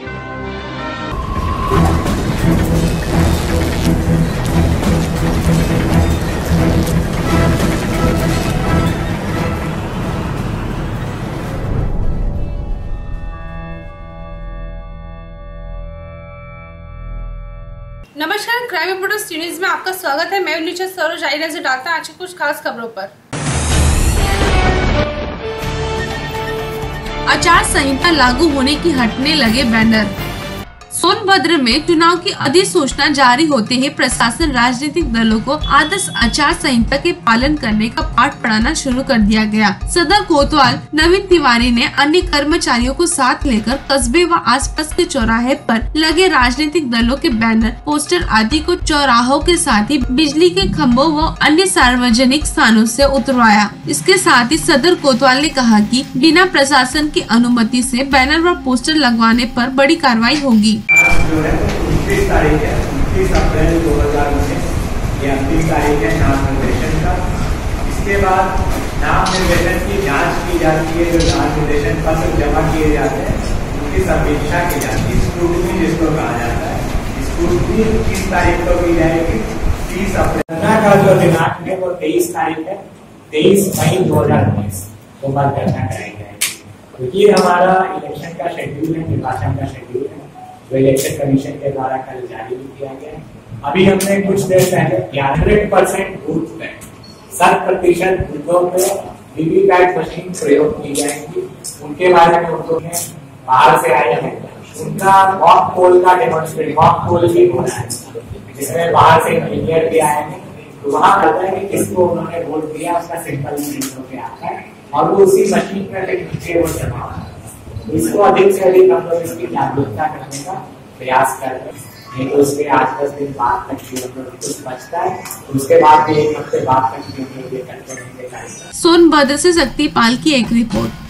नमस्कार, crime reporters news में आपका स्वागत है। मैं नीचे सरोज आई नजर डालता है आज की कुछ खास खबरों पर। आचार संहिता लागू होने की हटने लगे बैनर। सोनभद्र में चुनाव की अधिसूचना जारी होते ही प्रशासन राजनीतिक दलों को आदर्श आचार संहिता के पालन करने का पाठ पढ़ाना शुरू कर दिया गया। सदर कोतवाल नवीन तिवारी ने अन्य कर्मचारियों को साथ लेकर कस्बे व आसपास के चौराहे पर लगे राजनीतिक दलों के बैनर, पोस्टर आदि को चौराहों के साथ ही बिजली के खंभों व अन्य सार्वजनिक स्थानों से उतरवाया। इसके साथ ही सदर कोतवाल ने कहा कि बिना प्रशासन की अनुमति से बैनर व पोस्टर लगवाने पर बड़ी कार्रवाई होगी। जो है 29 तारीख है, 29 अप्रैल 2019 ये अंतिम तारीख है नाम निर्देशन का। इसके बाद नाम निर्देशन की जांच की जाती है। जो नाम निर्देशन पत्र जमा किए जाते हैं उनकी समीक्षा की जाती है, स्क्रूटनी जिसको कहा जाता है। स्क्रूटनी 30 तारीख को की जाएगी। 30 अप्रैल का जो दिनांक है वो 23 तारीख है, 23 मई 2019 को मतगणना कराई जाएगी। तो ये हमारा इलेक्शन का शेड्यूल है, निर्वाचन का शेड्यूल है जो इलेक्शन कमीशन के द्वारा कल जारी किया गया है। अभी हमने कुछ देर पहले 100% बूथ पे 100% बूथों पे वीवीपैट मशीन प्रयोग की जाएंगी। उनके बारे में बाहर से आए हैं, उनका मॉक पोल का डेमोन्स्ट्रेट मॉक पोल भी हो रहा है जिसमें बाहर से इंजीनियर भी आए हैं। तो वहाँ कहता है कि किसको उन्होंने वोट दिया उसका सिंपल प्रिंट होके आता है और वो उसी मशीन में नीचे वो जमा होता है। इसको अधिक से अधिक हम लोग इसकी जागरूकता करने का प्रयास कर रहे हैं। नहीं तो उसके 8-10 दिन बाद तक कुछ बचता है, उसके बाद भी 1 हफ्ते बाद तक ये करते रहेंगे। सोनभद्र से शक्तिपाल की एक रिपोर्ट।